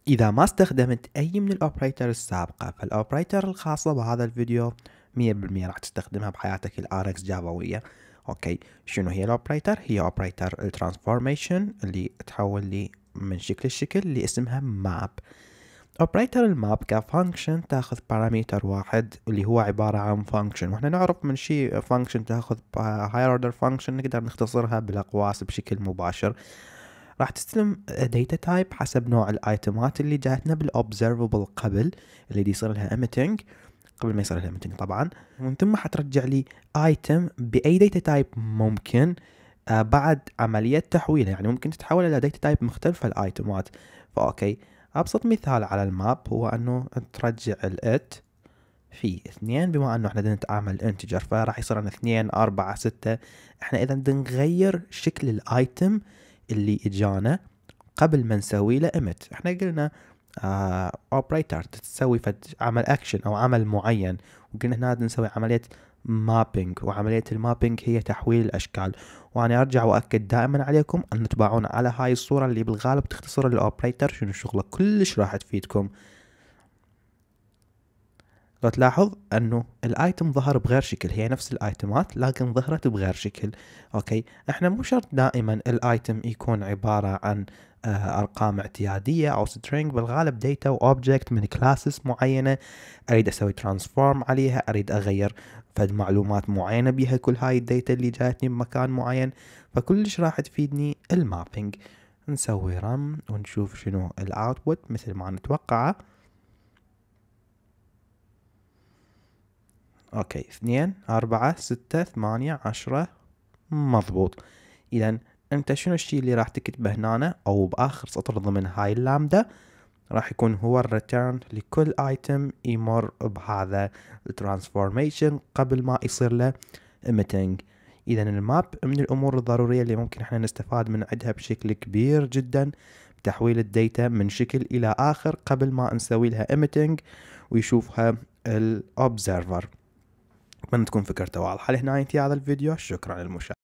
إذا ما استخدمت أي من الأوبريتر السابقة، فالأوبريتر الخاصة بهذا الفيديو 100% راح تستخدمها بحياتك الRX جافوية. أوكي، شنو هي الأوبريتر؟ هي أوبريتر الترانسفورميشن اللي تحول لي من شكل الشكل اللي اسمها ماب. اوبريتر الماب كفانكشن تاخذ باراميتر واحد اللي هو عبارة عن فانكشن، واحنا نعرف من شيء فانكشن تاخذ هاير اوردر فانكشن نقدر نختصرها بالاقواس بشكل مباشر. راح تستلم داتا تايب حسب نوع الايتمات اللي جاتنا بالاوبزرفبل قبل اللي يصير لها ايميتنج، قبل ما يصير لها ايميتنج طبعا، ومن ثم حترجع لي ايتم باي داتا تايب ممكن بعد عملية تحويلها، يعني ممكن تتحول إلى داتا تايب مختلفة الآيتمات. فأوكي، أبسط مثال على الماب هو أنه ترجع الإت في 2، بما أنه إحنا بدنا نتعامل انتجر فراح يصير عندنا 2 4 6. إحنا إذا بدنا نغير شكل الآيتم اللي إجانا قبل ما نسوي له إيمت. إحنا قلنا اوبريتر تسوي عمل اكشن او عمل معين، وقلنا هنا نسوي عمليه مابينج، وعمليه المابينج هي تحويل الاشكال. وانا ارجع واكد دائما عليكم ان تتابعون على هاي الصوره اللي بالغالب تختصر الاوبريتر شنو شغله، كلش راح تفيدكم. لو تلاحظ انه الايتم ظهر بغير شكل، هي نفس الايتمات لكن ظهرت بغير شكل. اوكي، احنا مو شرط دائما الايتم يكون عبارة عن ارقام اعتيادية او string، بالغالب داتا واوبجكت من كلاسز معينة اريد اسوي ترانسفورم عليها، اريد اغير فد معلومات معينة بيها كل هاي الداتا اللي جاتني بمكان معين، فكلش راح تفيدني المابينج. نسوي رم ونشوف شنو الاوتبوت مثل ما نتوقعه. اوكي، 2 4 6 8 10 مضبوط. اذا انت شنو الشيء اللي راح تكتبه هنا او باخر سطر ضمن هاي اللامدا؟ راح يكون هو الريتيرن لكل ايتم يمر بهذا الترانسفورميشن قبل ما يصير له ايميتنج. اذا الماب من الامور الضرورية اللي ممكن احنا نستفاد من عندها بشكل كبير جدا بتحويل الداتا من شكل الى اخر قبل ما نسوي لها ايميتنج ويشوفها الاوبزرفر. اتمنى تكون فكرته واضحة. لهنا انتهى هذا الفيديو، شكرا للمشاهدة.